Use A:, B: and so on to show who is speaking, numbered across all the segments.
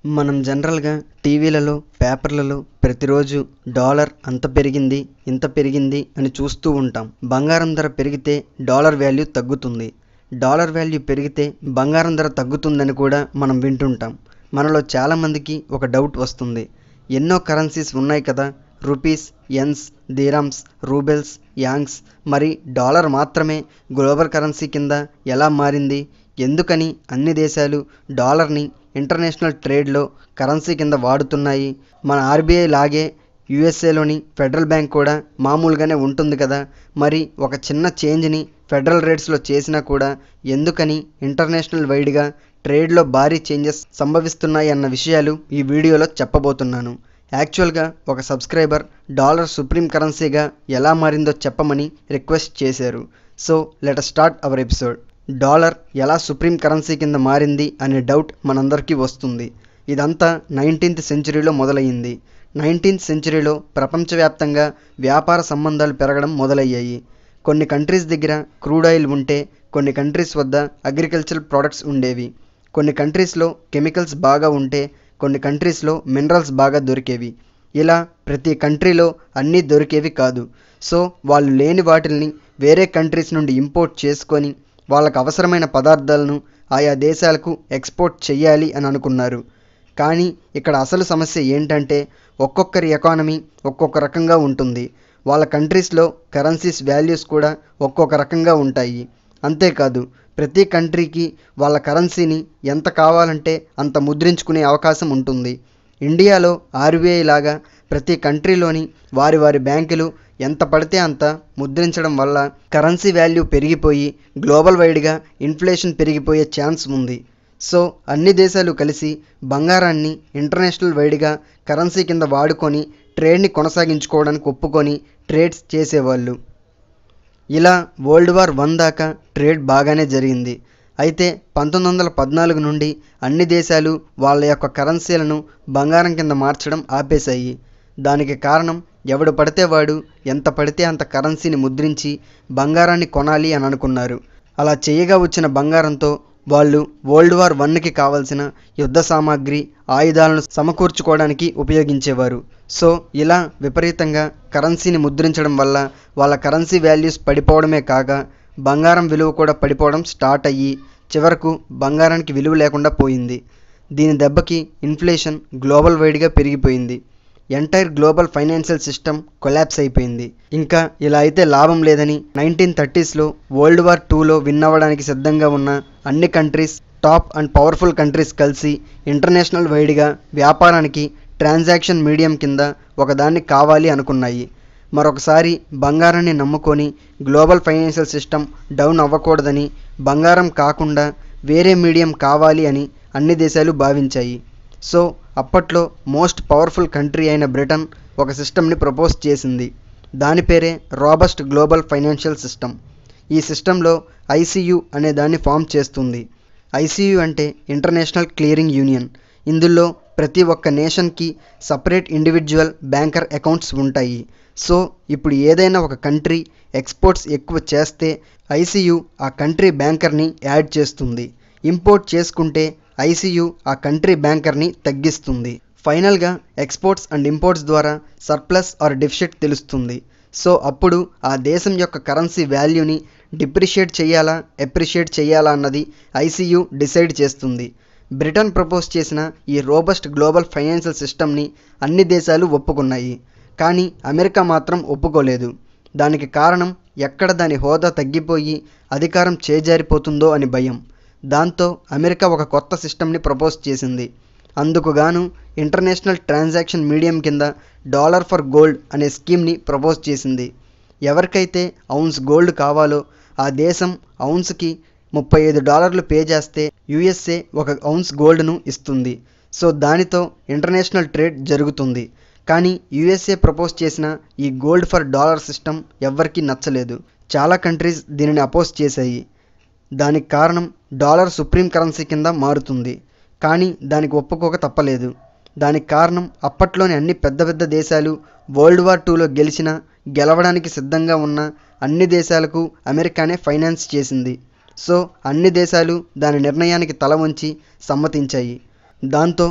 A: మనం జనరల్గా టీవీలలో పేపర్లలో ప్రతిరోజు డాలర్ అంత పెరిగింది ఇంత పెరిగింది అని చూస్తూ ఉంటాం. బంగారం ధర పెరిగితే డాలర్ వాల్యూ తగ్గుతుంది, డాలర్ వాల్యూ పెరిగితే బంగారం ధర తగ్గుతుందని కూడా మనం వింటుంటాం. మనలో చాలామందికి ఒక డౌట్ వస్తుంది, ఎన్నో కరెన్సీస్ ఉన్నాయి కదా, rupees, yens, dirhams, roubles, yuans, మరి డాలర్ మాత్రమే గ్లోబల్ కరెన్సీ కింద ఎలా మారింది? ఎందుకని అన్ని దేశాలు డాలర్ని ఇంటర్నేషనల్ ట్రేడ్లో కరెన్సీ కింద వాడుతున్నాయి? మన ఆర్బీఐ లాగే యూఎస్ఏలోని ఫెడరల్ బ్యాంక్ కూడా మామూలుగానే ఉంటుంది కదా, మరి ఒక చిన్న చేంజ్ని ఫెడరల్ రేట్స్లో చేసినా కూడా ఎందుకని ఇంటర్నేషనల్ వైడ్గా ట్రేడ్లో భారీ చేంజెస్ సంభవిస్తున్నాయి అన్న విషయాలు ఈ వీడియోలో చెప్పబోతున్నాను. యాక్చువల్గా ఒక సబ్స్క్రైబర్ డాలర్ సుప్రీం కరెన్సీగా ఎలా మారిందో చెప్పమని రిక్వెస్ట్ చేశారు. So let us start our episode. Dollar ఎలా సుప్రీం కరెన్సీ కింద మారింది అనే డౌట్ మనందరికీ వస్తుంది. ఇదంతా 19th సెంచరీలో మొదలయ్యింది. 19th సెంచరీలో ప్రపంచవ్యాప్తంగా వ్యాపార సంబంధాలు పెరగడం మొదలయ్యాయి. కొన్ని కంట్రీస్ దగ్గర క్రూడ్ ఆయిల్ ఉంటే కొన్ని కంట్రీస్ వద్ద అగ్రికల్చరల్ ప్రొడక్ట్స్ ఉండేవి. కొన్ని కంట్రీస్లో కెమికల్స్ బాగా ఉంటే కొన్ని కంట్రీస్లో మినరల్స్ బాగా దొరికేవి. ఇలా ప్రతి కంట్రీలో అన్నీ దొరికేవి కాదు. సో వాళ్ళు లేని వాటిల్ని వేరే కంట్రీస్ నుండి ఇంపోర్ట్ చేసుకొని వాళ్ళకు అవసరమైన పదార్థాలను ఆయా దేశాలకు ఎక్స్పోర్ట్ చెయ్యాలి అని అనుకున్నారు. కానీ ఇక్కడ అసలు సమస్య ఏంటంటే ఒక్కొక్కరి ఎకానమీ ఒక్కొక్క రకంగా ఉంటుంది. వాళ్ళ కంట్రీస్లో కరెన్సీస్ వాల్యూస్ కూడా ఒక్కొక్క రకంగా ఉంటాయి. అంతేకాదు ప్రతి కంట్రీకి వాళ్ళ కరెన్సీని ఎంత కావాలంటే అంత ముద్రించుకునే అవకాశం ఉంటుంది. ఇండియాలో ఆర్బీఐ లాగా ప్రతి కంట్రీలోని వారి వారి బ్యాంకులు ఎంత పడితే అంత ముద్రించడం వల్ల కరెన్సీ వాల్యూ పెరిగిపోయి గ్లోబల్ వైడ్గా ఇన్ఫ్లేషన్ పెరిగిపోయే ఛాన్స్ ఉంది. సో అన్ని దేశాలు కలిసి బంగారాన్ని ఇంటర్నేషనల్ వైడ్గా కరెన్సీ కింద వాడుకొని ట్రేడ్ని కొనసాగించుకోవడానికి ఒప్పుకొని ట్రేడ్స్ చేసేవాళ్ళు. ఇలా వరల్డ్ వార్ 1 దాకా ట్రేడ్ బాగానే జరిగింది. అయితే 1914 నుండి అన్ని దేశాలు వాళ్ళ యొక్క కరెన్సీలను బంగారం కింద మార్చడం ఆపేశాయి. దానికి కారణం ఎవడు పడితే వాడు ఎంత పడితే అంత కరెన్సీని ముద్రించి బంగారాన్ని కొనాలి అని అనుకున్నారు. అలా చేయగా వచ్చిన బంగారంతో వాళ్ళు వరల్డ్ వార్ 1కి కావాల్సిన యుద్ధ సామాగ్రి, ఆయుధాలను సమకూర్చుకోవడానికి ఉపయోగించేవారు. సో ఇలా విపరీతంగా కరెన్సీని ముద్రించడం వల్ల వాళ్ళ కరెన్సీ వాల్యూస్ పడిపోవడమే కాక బంగారం విలువ కూడా పడిపోవడం స్టార్ట్ అయ్యి చివరకు బంగారానికి విలువ లేకుండా పోయింది. దీని దెబ్బకి ఇన్ఫ్లేషన్ గ్లోబల్ వైడ్గా పెరిగిపోయింది. Entire global financial system collapse అయిపోయింది. ఇంకా ఇలా అయితే లాభం లేదని 1930sలో వరల్డ్ వార్ 2లో విన్ అవ్వడానికి సిద్ధంగా ఉన్న అన్ని countries, top and powerful countries కలిసి ఇంటర్నేషనల్ వైడ్గా వ్యాపారానికి ట్రాన్సాక్షన్ మీడియం కింద ఒకదాన్ని కావాలి అనుకున్నాయి. మరొకసారి బంగారాన్ని నమ్ముకొని గ్లోబల్ ఫైనాన్షియల్ సిస్టమ్ డౌన్ అవ్వకూడదని బంగారం కాకుండా వేరే మీడియం కావాలి అని అన్ని దేశాలు భావించాయి. సో అప్పట్లో మోస్ట్ పవర్ఫుల్ కంట్రీ అయిన బ్రిటన్ ఒక సిస్టమ్ని ప్రపోజ్ చేసింది. దాని పేరే రాబస్ట్ గ్లోబల్ ఫైనాన్షియల్ సిస్టమ్. ఈ సిస్టంలో ఐసీయూ అనే దాన్ని ఫామ్ చేస్తుంది. ఐసీయూ అంటే ఇంటర్నేషనల్ క్లియరింగ్ యూనియన్. ఇందులో ప్రతి ఒక్క నేషన్కి సపరేట్ ఇండివిజువల్ బ్యాంకర్ అకౌంట్స్ ఉంటాయి. సో ఇప్పుడు ఏదైనా ఒక కంట్రీ ఎక్స్పోర్ట్స్ ఎక్కువ చేస్తే ఐసీయూ ఆ కంట్రీ బ్యాంకర్ని యాడ్ చేస్తుంది. ఇంపోర్ట్ చేసుకుంటే ఐసీయూ ఆ కంట్రీ బ్యాంకర్ని తగ్గిస్తుంది. ఫైనల్గా ఎక్స్పోర్ట్స్ అండ్ ఇంపోర్ట్స్ ద్వారా సర్ప్లస్ ఆర్ డెఫిసిట్ తెలుస్తుంది. సో అప్పుడు ఆ దేశం యొక్క కరెన్సీ వాల్యూని డిప్రిషియేట్ చేయాలా ఎప్రిషియేట్ చేయాలా అన్నది ఐసీయూ డిసైడ్ చేస్తుంది. బ్రిటన్ ప్రపోజ్ చేసిన ఈ రోబస్ట్ గ్లోబల్ ఫైనాన్షియల్ సిస్టమ్ని అన్ని దేశాలు ఒప్పుకున్నాయి. కానీ అమెరికా మాత్రం ఒప్పుకోలేదు. దానికి కారణం ఎక్కడ దాని హోదా తగ్గిపోయి అధికారం చేజారిపోతుందో అని భయం. దాంతో అమెరికా ఒక కొత్త సిస్టమ్ని ప్రపోజ్ చేసింది. అందుకుగాను ఇంటర్నేషనల్ ట్రాన్సాక్షన్ మీడియం కింద డాలర్ ఫర్ గోల్డ్ అనే స్కీమ్ని ప్రపోజ్ చేసింది. ఎవరికైతే ఔన్స్ గోల్డ్ కావాలో ఆ దేశం ఔన్స్కి $35 పే చేస్తే యూఎస్ఏ ఒక ఔన్స్ గోల్డ్ను ఇస్తుంది. సో దానితో ఇంటర్నేషనల్ ట్రేడ్ జరుగుతుంది. కానీ యూఎస్ఏ ప్రపోజ్ చేసిన ఈ గోల్డ్ ఫర్ డాలర్ సిస్టమ్ ఎవ్వరికీ నచ్చలేదు. చాలా కంట్రీస్ దీనిని అపోజ్ చేశాయి. దానికి కారణం డాలర్ సుప్రీం కరెన్సీ కింద మారుతుంది. కానీ దానికి ఒప్పుకోక తప్పలేదు. దానికి కారణం అప్పట్లోని అన్ని పెద్ద పెద్ద దేశాలు వరల్డ్ వార్ 2లో గెలవడానికి సిద్ధంగా ఉన్న అన్ని దేశాలకు అమెరికానే ఫైనాన్స్ చేసింది. సో అన్ని దేశాలు దాని నిర్ణయానికి తల వంచి సమ్మతించాయి. దాంతో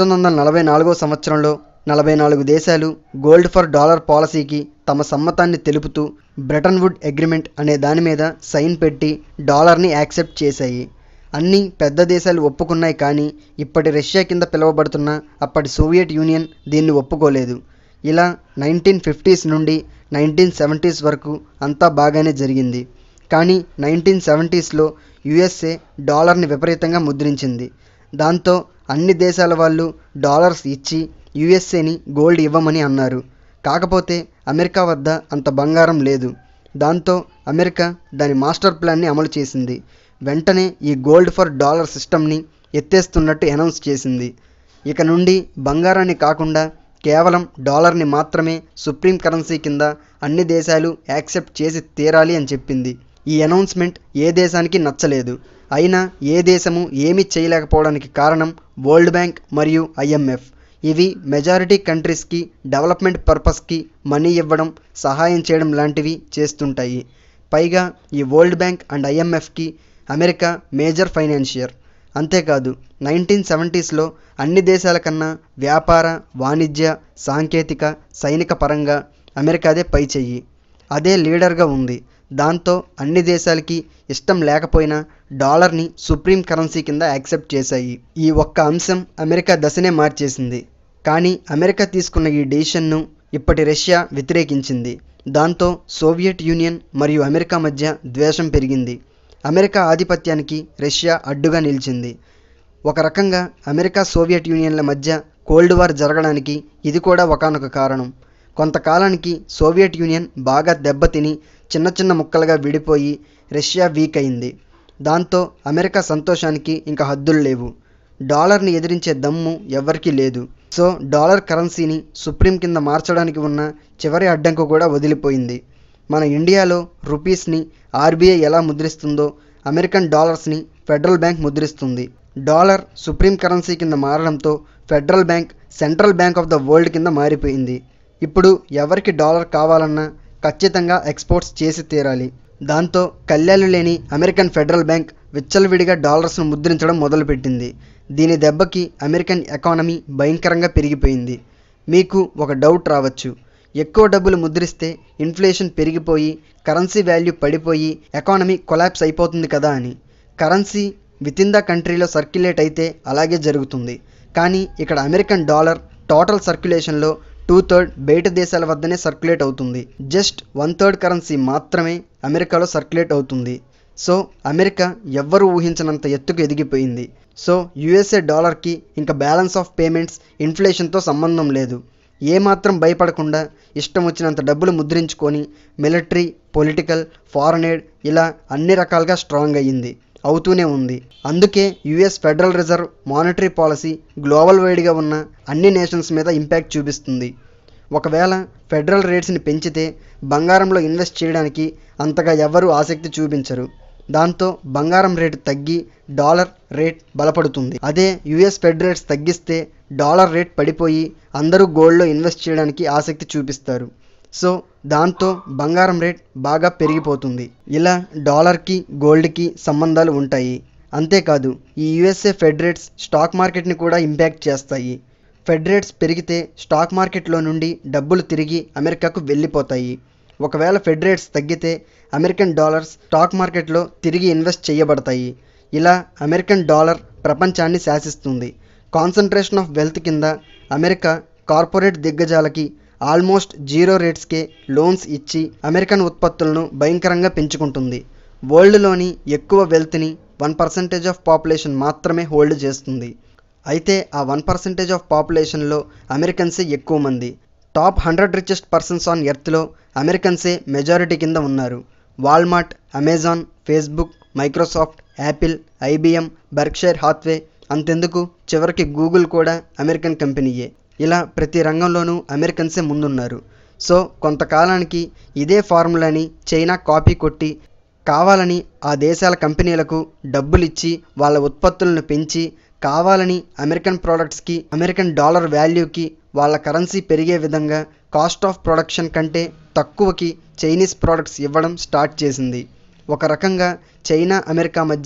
A: 1944 సంవత్సరంలో 44 దేశాలు గోల్డ్ ఫర్ డాలర్ పాలసీకి తమ సమ్మతాన్ని తెలుపుతూ బ్రెటన్ వుడ్ అగ్రిమెంట్ అనే దాని మీద సైన్ పెట్టి డాలర్ని యాక్సెప్ట్ చేశాయి. అన్ని పెద్ద దేశాలు ఒప్పుకున్నాయి, కానీ ఇప్పటి రష్యా కింద పిలువబడుతున్న అప్పటి సోవియట్ యూనియన్ దీన్ని ఒప్పుకోలేదు. ఇలా 1950s నుండి 1970s వరకు అంతా బాగానే జరిగింది. కానీ 1970sలో యుఎస్ఏ డాలర్ని విపరీతంగా ముద్రించింది. దాంతో అన్ని దేశాల వాళ్ళు డాలర్స్ ఇచ్చి యుఎస్ఏని గోల్డ్ ఇవ్వమని అన్నారు. కాకపోతే అమెరికా వద్ద అంత బంగారం లేదు. దాంతో అమెరికా దాని మాస్టర్ ప్లాన్ని అమలు చేసింది. వెంటనే ఈ గోల్డ్ ఫర్ డాలర్ సిస్టమ్ని ఎత్తేస్తున్నట్టు అనౌన్స్ చేసింది. ఇక నుండి బంగారాన్ని కాకుండా కేవలం డాలర్ని మాత్రమే సుప్రీం కరెన్సీ కింద అన్ని దేశాలు యాక్సెప్ట్ చేసి తీరాలి అని చెప్పింది. ఈ అనౌన్స్మెంట్ ఏ దేశానికి నచ్చలేదు. అయినా ఏ దేశము ఏమీ చేయలేకపోవడానికి కారణం వరల్డ్ బ్యాంక్ మరియు ఐఎంఎఫ్. ఇవి మెజారిటీ కంట్రీస్కి డెవలప్మెంట్ పర్పస్కి మనీ ఇవ్వడం, సహాయం చేయడం లాంటివి చేస్తుంటాయి. పైగా ఈ వరల్డ్ బ్యాంక్ అండ్ ఐఎంఎఫ్కి అమెరికా మేజర్ ఫైనాన్షియర్. అంతేకాదు 1970sలో అన్ని దేశాల కన్నా వ్యాపార, వాణిజ్య, సాంకేతిక, సైనిక పరంగా అమెరికాదే పైచెయ్యి. అదే లీడర్గా ఉంది. దాంతో అన్ని దేశాలకి ఇష్టం లేకపోయినా డాలర్ని సుప్రీం కరెన్సీ కింద యాక్సెప్ట్ చేశాయి. ఈ ఒక్క అంశం అమెరికా దశనే మార్చేసింది. కానీ అమెరికా తీసుకున్న ఈ డెసిషన్ను ఇప్పటి రష్యా వ్యతిరేకించింది. దాంతో సోవియట్ యూనియన్ మరియు అమెరికా మధ్య ద్వేషం పెరిగింది. అమెరికా ఆధిపత్యానికి రష్యా అడ్డుగా నిలిచింది. ఒక రకంగా అమెరికా సోవియట్ యూనియన్ల మధ్య కోల్డ్ వార్ జరగడానికి ఇది కూడా ఒకానొక కారణం. కొంతకాలానికి సోవియట్ యూనియన్ బాగా దెబ్బతిని చిన్న చిన్న ముక్కలుగా విడిపోయి రష్యా వీక్ అయింది. దాంతో అమెరికా సంతోషానికి ఇంకా హద్దులు లేవు. డాలర్ని ఎదిరించే దమ్ము ఎవరికీ లేదు. సో డాలర్ కరెన్సీని సుప్రీం కింద మార్చడానికి ఉన్న చివరి అడ్డంకు కూడా వదిలిపోయింది. మన ఇండియాలో రూపీస్ని ఆర్బీఐ ఎలా ముద్రిస్తుందో అమెరికన్ డాలర్స్ని ఫెడరల్ బ్యాంక్ ముద్రిస్తుంది. డాలర్ సుప్రీం కరెన్సీ కింద మారడంతో federal bank central bank of the world కింద మారిపోయింది. ఇప్పుడు ఎవరికి డాలర్ కావాలన్నా ఖచ్చితంగా ఎక్స్పోర్ట్స్ చేసి తీరాలి. దాంతో కళ్యాలు లేని అమెరికన్ ఫెడరల్ బ్యాంక్ విచ్చలవిడిగా డాలర్స్ను ముద్రించడం మొదలుపెట్టింది. దీని దెబ్బకి అమెరికన్ ఎకానమీ భయంకరంగా పెరిగిపోయింది. మీకు ఒక డౌట్ రావచ్చు, ఎక్కువ డబ్బులు ముద్రిస్తే ఇన్ఫ్లేషన్ పెరిగిపోయి కరెన్సీ వాల్యూ పడిపోయి ఎకానమీ కొలాప్స్ అయిపోతుంది కదా అని. కరెన్సీ వితిన్ ద కంట్రీలో సర్క్యులేట్ అయితే అలాగే జరుగుతుంది. కానీ ఇక్కడ అమెరికన్ డాలర్ టోటల్ సర్క్యులేషన్లో 2/3 బయట దేశాల వద్దనే సర్క్యులేట్ అవుతుంది. జస్ట్ 1/3 కరెన్సీ మాత్రమే అమెరికాలో సర్క్యులేట్ అవుతుంది. సో అమెరికా ఎవ్వరూ ఊహించినంత ఎత్తుకు ఎదిగిపోయింది. సో యుఎస్ఏ డాలర్కి ఇంకా బ్యాలెన్స్ ఆఫ్ పేమెంట్స్, ఇన్ఫ్లేషన్తో సంబంధం లేదు. ఏమాత్రం భయపడకుండా ఇష్టం వచ్చినంత డబ్బులు ముద్రించుకొని మిలిటరీ, పొలిటికల్, ఫారెన్ ఎయిడ్ ఇలా అన్ని రకాలుగా స్ట్రాంగ్ అయ్యింది, అవుతూనే ఉంది. అందుకే US federal reserve monetary policy global వైడ్గా ఉన్న అన్ని నేషన్స్ మీద ఇంపాక్ట్ చూపిస్తుంది. ఒకవేళ ఫెడరల్ రేట్స్ని పెంచితే బంగారంలో ఇన్వెస్ట్ చేయడానికి అంతగా ఎవ్వరూ ఆసక్తి చూపించరు. దాంతో బంగారం రేటు తగ్గి డాలర్ రేట్ బలపడుతుంది. అదే యుఎస్ ఫెడ్ రేట్స్ తగ్గిస్తే డాలర్ రేట్ పడిపోయి అందరూ గోల్డ్లో ఇన్వెస్ట్ చేయడానికి ఆసక్తి చూపిస్తారు. సో దాంతో బంగారం రేట్ బాగా పెరిగిపోతుంది. ఇలా డాలర్కి గోల్డ్కి సంబంధాలు ఉంటాయి. అంతేకాదు ఈ యుఎస్ఏ ఫెడ్ రేట్స్ స్టాక్ మార్కెట్ని కూడా ఇంపాక్ట్ చేస్తాయి. ఫెడ్ రేట్స్ పెరిగితే స్టాక్ మార్కెట్లో నుండి డబ్బులు తిరిగి అమెరికాకు వెళ్ళిపోతాయి. ఒకవేళ ఫెడ్ రేట్స్ తగ్గితే అమెరికన్ డాలర్స్ స్టాక్ మార్కెట్లో తిరిగి ఇన్వెస్ట్ చేయబడతాయి. ఇలా అమెరికన్ డాలర్ ప్రపంచాన్ని శాసిస్తుంది. కాన్సన్ట్రేషన్ ఆఫ్ వెల్త్ కింద అమెరికా కార్పొరేట్ దిగ్గజాలకి ఆల్మోస్ట్ 0 రేట్స్కే లోన్స్ ఇచ్చి అమెరికన్ ఉత్పత్తులను భయంకరంగా పెంచుకుంటుంది. వరల్డ్లోని ఎక్కువ వెల్త్ని 1% ఆఫ్ పాపులేషన్ మాత్రమే హోల్డ్ చేస్తుంది. అయితే ఆ 1% ఆఫ్ పాపులేషన్లో అమెరికన్సే ఎక్కువ మంది. టాప్ 100 రిచెస్ట్ పర్సన్స్ ఆన్ ఎర్త్లో అమెరికన్సే మెజారిటీ కింద ఉన్నారు. Walmart, Amazon, Facebook, Microsoft, Apple, IBM, Berkshire Hathway, అంతెందుకు చివరికి గూగుల్ కూడా అమెరికన్ కంపెనీయే. ఇలా ప్రతి రంగంలోనూ అమెరికన్సే ముందున్నారు. సో కొంతకాలానికి ఇదే ఫార్ములాని చైనా కాపీ కొట్టి కావాలని ఆ దేశాల కంపెనీలకు డబ్బులిచ్చి వాళ్ళ ఉత్పత్తులను పెంచి కావాలని అమెరికన్ ప్రోడక్ట్స్కి, అమెరికన్ డాలర్ వాల్యూకి వాళ్ళ కరెన్సీ పెరిగే విధంగా కాస్ట్ ఆఫ్ ప్రొడక్షన్ కంటే తక్కువకి చైనీస్ ప్రోడక్ట్స్ ఇవ్వడం స్టార్ట్ చేసింది. ఒక రకంగా చైనా, అమెరికా మధ్య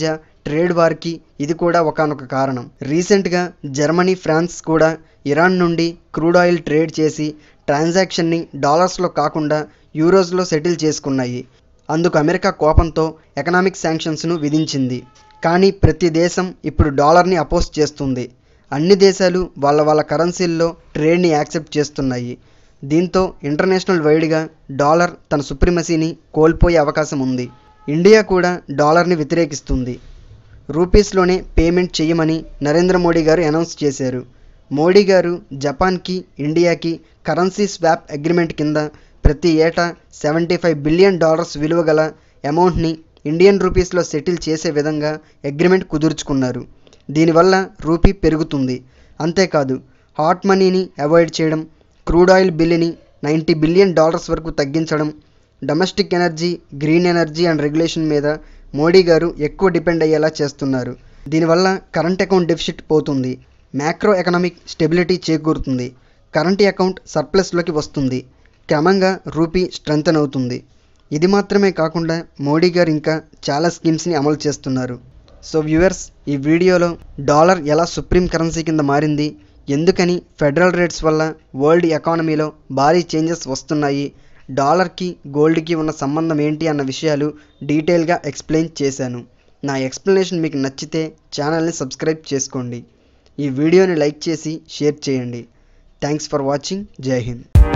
A: ట్రేడ్ వార్కి ఇది కూడా ఒకానొక కారణం. రీసెంట్గా జర్మనీ, ఫ్రాన్స్ కూడా ఇరాన్ నుండి క్రూడ్ ఆయిల్ ట్రేడ్ చేసి ట్రాన్సాక్షన్ని డాలర్స్లో కాకుండా యూరోస్లో సెటిల్ చేసుకున్నాయి. అందుకు అమెరికా కోపంతో ఎకనామిక్ శాంక్షన్స్ను విధించింది. కానీ ప్రతి దేశం ఇప్పుడు డాలర్ని అపోజ్ చేస్తుంది. అన్ని దేశాలు వాళ్ళ కరెన్సీల్లో ట్రేడ్ని యాక్సెప్ట్ చేస్తున్నాయి. దీంతో ఇంటర్నేషనల్ వైడ్గా డాలర్ తన సుప్రిమసీని కోల్పోయే అవకాశం ఉంది. ఇండియా కూడా డాలర్ని వ్యతిరేకిస్తుంది. రూపీస్లోనే పేమెంట్ చేయమని నరేంద్ర మోడీ గారు అనౌన్స్ చేశారు. మోడీ గారు జపాన్కి, ఇండియాకి కరెన్సీ స్వాప్ అగ్రిమెంట్ కింద ప్రతి ఏటా $75 బిలియన్ విలువ గల అమౌంట్ని ఇండియన్ రూపీస్లో సెటిల్ చేసే విధంగా అగ్రిమెంట్ కుదుర్చుకున్నారు. దీనివల్ల రూపీ పెరుగుతుంది. అంతేకాదు హాట్ మనీని అవాయిడ్ చేయడం, క్రూడ్ ఆయిల్ బిల్లుని $90 బిలియన్ వరకు తగ్గించడం, domestic energy, green energy and regulation మీద మోడీ గారు ఎక్కువ డిపెండ్ అయ్యేలా చేస్తున్నారు. దీనివల్ల కరెంట్ అకౌంట్ డెఫిసిట్ పోతుంది, మ్యాక్రో ఎకనామిక్ స్టెబిలిటీ చేకూరుతుంది, కరెంట్ అకౌంట్ సర్ప్లస్లోకి వస్తుంది, క్రమంగా రూపీ స్ట్రెంథన్ అవుతుంది. ఇది మాత్రమే కాకుండా మోడీ గారు ఇంకా చాలా స్కీమ్స్ని అమలు చేస్తున్నారు. సో వ్యూవర్స్, ఈ వీడియోలో డాలర్ ఎలా సుప్రీం కరెన్సీ కింద మారింది, ఎందుకని ఫెడరల్ రేట్స్ వల్ల వరల్డ్ ఎకానమీలో భారీ చేంజెస్ వస్తున్నాయి, డాలర్కి గోల్డ్కి ఉన్న సంబంధం ఏంటి అన్న విషయాలు డీటెయిల్గా ఎక్స్ప్లెయిన్ చేశాను. నా ఎక్స్ప్లెనేషన్ మీకు నచ్చితే ఛానల్ని సబ్స్క్రైబ్ చేసుకోండి. ఈ వీడియోని లైక్ చేసి షేర్ చేయండి. Thanks for watching. జై హింద్.